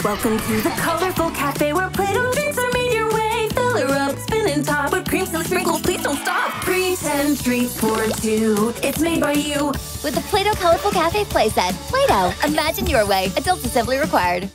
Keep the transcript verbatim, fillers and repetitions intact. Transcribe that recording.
Welcome to the colorful cafe where Play-Doh treats are made your way. Fill her up, spin and top, whipped cream, silly sprinkles, please don't stop. Pretend treats for two, it's made by you. With the Play-Doh Colourful Cafe Playset. Play-Doh, imagine your way. Adults assembly required.